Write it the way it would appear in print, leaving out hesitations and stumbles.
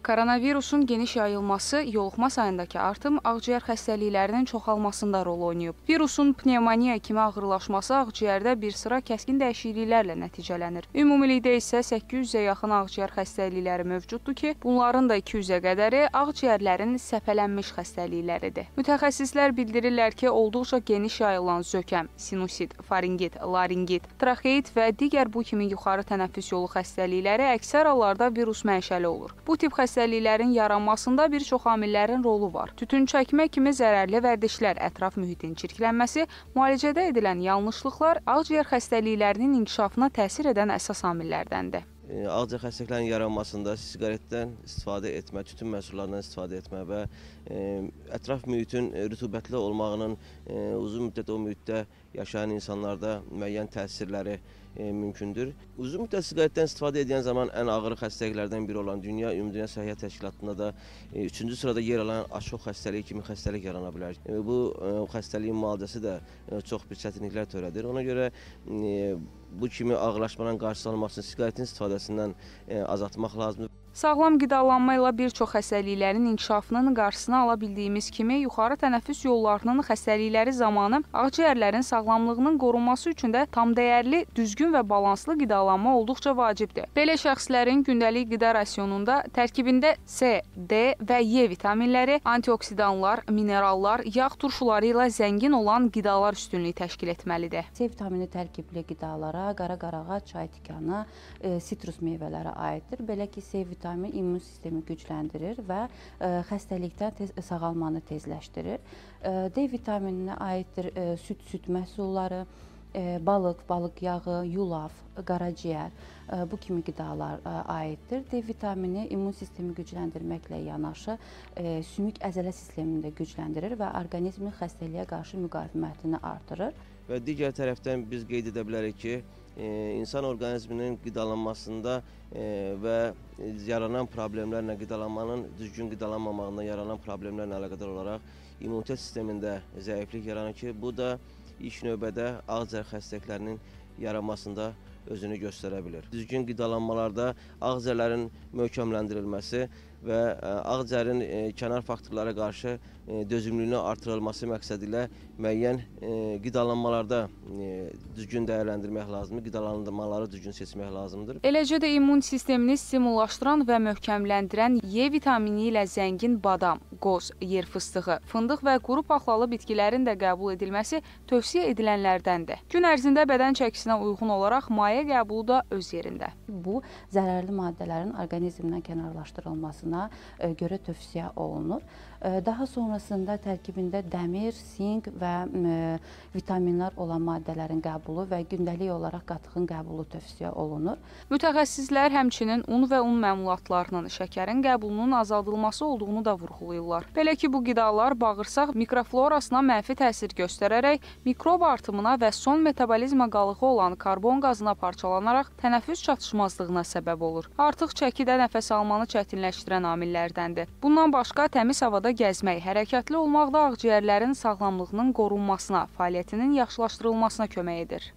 Koronavirusun geniş yayılması, yoluxma sayındakı artım ağciyər xəstəliklərinin çoxalmasında rol oynayıb. Virusun pnevmoniya kimi ağırlaşması ağciyərdə bir sıra kəskin dəyişikliklərlə nəticələnir. Ümumilikdə isə 800-ə yaxın ağciyər xəstəlikləri mövcuddur ki, bunların da 200-ə qədəri ağciyərlərin səpələnmiş xəstəlikləridir. Mütəxəssislər bildirirlər ki, olduqca geniş yayılan zökəm, sinusit, faringit, laringit, traxeit və digər bu kimi yuxarı tənəffüs yolu xəstəlikləri əksər hallarda virus mənşəli olur. Bu tip xəstəliklərin yaranmasında bir çox amillərin rolu var. Tütün çəkmə kimi zərərli vərdişlər, ətraf mühitin çirklənməsi, müalicədə edilən yanlışlıqlar ağciyər xəstəliklərinin inkişafına təsir edən əsas amillərdəndir. Ağciyər xəstəliklərinin yaranmasında siqaretdən istifadə etmə, tütün məhsullarından istifadə etmə və ətraf mühitin rütubətli olmağının uzun müddət o mühitdə yaşayan insanlarda müəyyən təsirləri mümkündür. Uzun müddət siqaretdən istifadə edən zaman ən ağır xəstəliklərdən biri olan Ümumdünya Səhiyyə Təşkilatında da 3-cü sırada yer alan aşıq xəstəliyi kimi xəstəlik yarana bilər. Bu xəstəliyin müalicəsi də çox bir çətinliklər törədir. Ona görə bu kimi ağırlaşmanın qarşısı alınmaq üçün siqaretin istifadəsindən azaltmaq lazımdır. Sağlam qidalanma ilə bir çox xəstəliklərin inkişafının qarşısını ala bildiyimiz kimi, yuxarı tənəffüs yollarının xəstəlikləri zamanı ağciyərlərin sağlamlığının qorunması üçün də tamdəyərli, düzgün və balanslı qidalanma olduqca vacibdir. Belə şəxslərin gündəlik qida rasionunda tərkibində C, D və E vitaminləri, antioksidanlar, minerallar, yağ turşuları ilə zəngin olan qidalar üstünlüyü təşkil etməlidir. C vitamini tərkibli qidalara qara qarağa, çay tikanı, sitrus meyvələri aiddir. Belə ki, C vitamini immun sistemi gücləndirir və xəstəlikdən sağalmanı tezləşdirir. D vitamininə aiddir süd məhsulları, balıq yağı, yulaf, qaraciyər, bu kimi qidalar aiddir. D vitamini immun sistemi gücləndirməklə yanaşı, sümük əzələ sistemini də gücləndirir və orqanizmin xəstəliyə qarşı müqavimətini artırır. Və digər tərəfdən biz qeyd edə bilərik ki, insan orqanizminin qidalanmasında və yaranan problemlərlə, qidalanmanın düzgün qidalanmamağından yaranan problemlərlə əlaqədar olaraq immunitet sistemində zəiflik yaranır ki, bu da ilk növbədə ağciyər xəstəliklərinin yaranmasında özünü göstərə bilir. Düzgün qidalanmalarda ağciyərlərin möhkəmləndirilməsi və ağciyərin kənar faktorlara qarşı dözümlülüyünün artırılması məqsədilə müəyyən qidalanmalarda düzgün dəyərləndirmək lazımdır, qidalanmaları düzgün seçmək lazımdır. Eləcə də immun sistemini stimullaşdıran və möhkəmləndirən E vitamini ilə zəngin badam, qoz, yer fıstığı, fındıq və quru paxlalı bitkilərin də qəbul edilməsi tövsiyə edilənlərdəndir. Gün ərzində bədən çəkisinə uyğun olaraq maye qəbulu da öz yerində. Bu, zərərli maddələrin orqanizmdən kənarlaşdırılmasına görə tövsiyə olunur. Daha sonrasında tərkibində dəmir, sink və vitaminlər olan maddələrin qəbulu və gündəlik olaraq qatığın qəbulu tövsiyə olunur. Mütəxəssislər həmçinin un və un məmulatlarının şəkərin qəbulunun azaldılması olduğunu da vurğulayırlar. Belə ki, bu qidalar bağırsaq mikroflorasına mənfi təsir göstərərək mikrob artımına və son metabolizma qalığı olan karbon qazına parçalanaraq tənəffüs çatışmazlığına səbəb olur. Artıq çəkidə nəfəs almanı çətinləşdirən amillərdəndir. Bundan başqa təmiz havada gəzmək, hərəkətli olmaq da ağciyərlərin sağlamlığının qorunmasına, fəaliyyətinin yaxşılaşdırılmasına kömək edir.